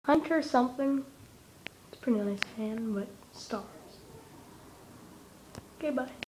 Hunter something. It's a pretty nice fan, but stars. Okay, bye.